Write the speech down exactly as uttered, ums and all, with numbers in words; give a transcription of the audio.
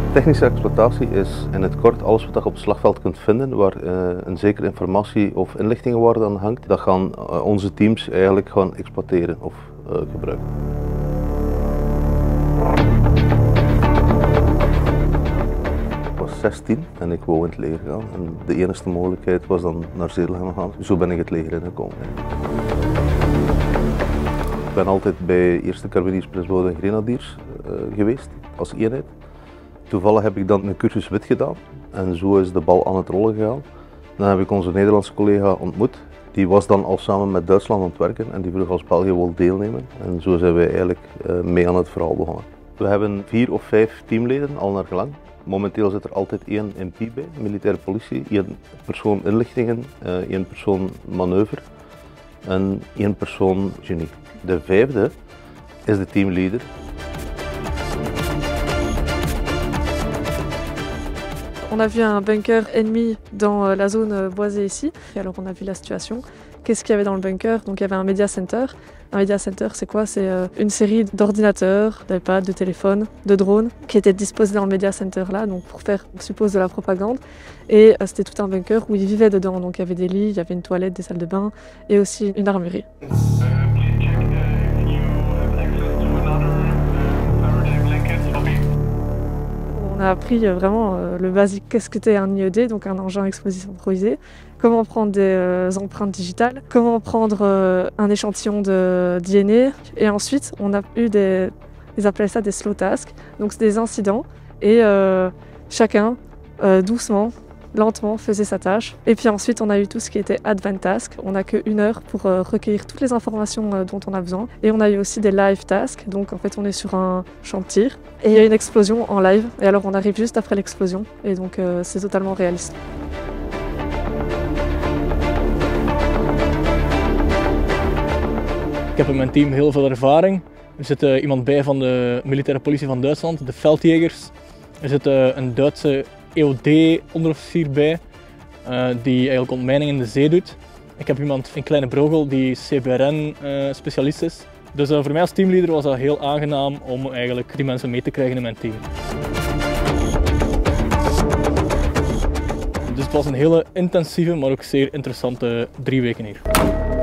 Technische exploitatie is in het kort alles wat je op het slagveld kunt vinden waar uh, een zekere informatie of inlichtingenwaarde aan hangt. Dat gaan uh, onze teams eigenlijk gaan exploiteren of uh, gebruiken. Ik was zestien en ik wou in het leger gaan en de enige mogelijkheid was dan naar Zeeland gaan. Zo ben ik het leger ingekomen. Ik ben altijd bij Eerste Karabiniers Prinsbouw en Grenadiers uh, geweest als eenheid. Toevallig heb ik dan een cursus wit gedaan en zo is de bal aan het rollen gegaan. Dan heb ik onze Nederlandse collega ontmoet. Die was dan al samen met Duitsland aan het werken en die vroeg als België wil deelnemen. En zo zijn wij eigenlijk uh, mee aan het verhaal begonnen. We hebben vier of vijf teamleden, al naar gelang. Momenteel zit er altijd één M P bij, militaire politie, één persoon inlichtingen, uh, één persoon manoeuvre en één persoon genie. De vijfde is de teamleader. On a vu un bunker ennemi dans la zone boisée ici. Et alors on a vu la situation. Qu'est-ce qu'il y avait dans le bunker? Donc il y avait un media center. Un media center, c'est quoi? C'est une série d'ordinateurs, d'iPads, de téléphones, de drones qui étaient disposés dans le media center là, donc pour faire, on suppose, de la propagande. Et c'était tout un bunker où ils vivaient dedans. Donc il y avait des lits, il y avait une toilette, des salles de bain et aussi une armurerie. On a appris vraiment le basique, qu'est-ce que c'était un I E D, donc un engin explosif improvisé, comment prendre des euh, empreintes digitales, comment prendre euh, un échantillon de D N A, et ensuite on a eu des, ils appelaient ça des slow tasks, donc c'est des incidents, et euh, chacun, euh, doucement, lentement, faisait sa tâche. Et puis ensuite, on a eu tout ce qui était advanced task. On n'a qu'une heure pour euh, recueillir toutes les informations euh, dont on a besoin. Et on a eu aussi des live tasks. Donc en fait, on est sur un champ de tir et il y a une explosion en live. Et alors, on arrive juste après l'explosion. Et donc, euh, c'est totalement réaliste. Ik heb in mijn team heel veel ervaring. Er zit uh, iemand bij van de militaire politie van Duitsland, de veldjegers. Er zit uh, een Duitse E O D-onderofficier bij, uh, die eigenlijk ontmijning in de zee doet. Ik heb iemand in Kleine Brogel die C B R N-specialist uh, is. Dus uh, voor mij als teamleader was dat heel aangenaam om eigenlijk die mensen mee te krijgen in mijn team. Dus het was een hele intensieve, maar ook zeer interessante drie weken hier.